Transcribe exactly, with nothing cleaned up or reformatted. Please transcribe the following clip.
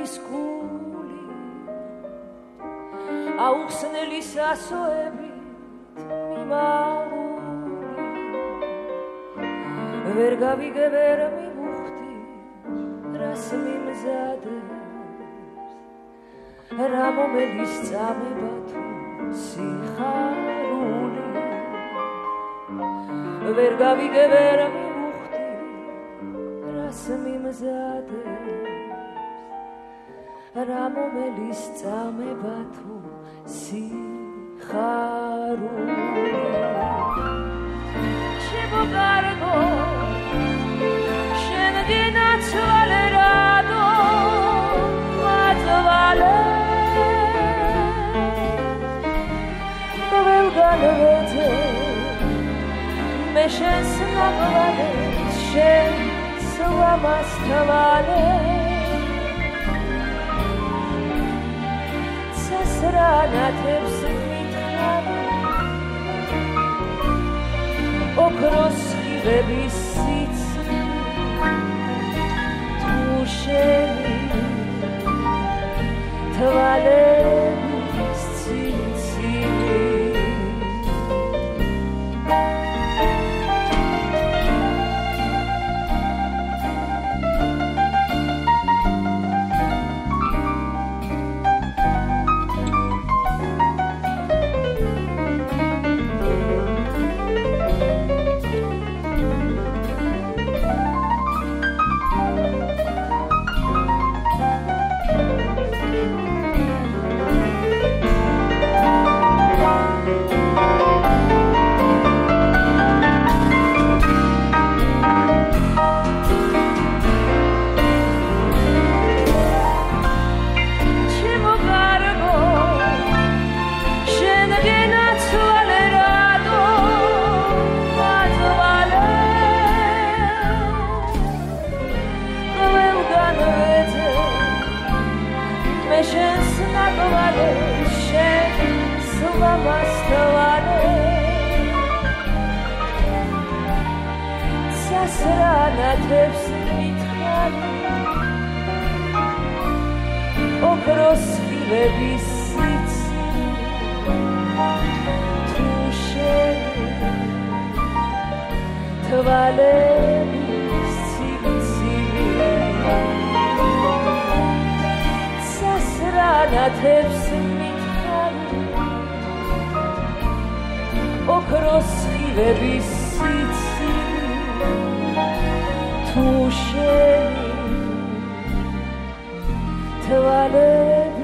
გული აუხსნელი სასოებით მიმავული ვერ გავიგე ვერ მივუხდი რას მიმზადებს რა მომელის წამება თუ სიხარული ვერ გავიგე ვერ მივუხდი რას მიმზადებს რა მომელის წამება თუ სიხარული ჩემო კარგო შენ გინაცვალე რადო მაწვალე ყველგან ვეძე მე შენს ნაყვალე შენ სვამასთვალე სრანათებს მითხარი ოქროს ხილების სიცი თუ შენი თვალების ცინცინი სრანათებს მითხარი ოქროს ხილების სიცი თუ შენი თვალების ცივცივი სასრანათებს მითხარი ოქროს ხილების სიცი თუ შენი თვალები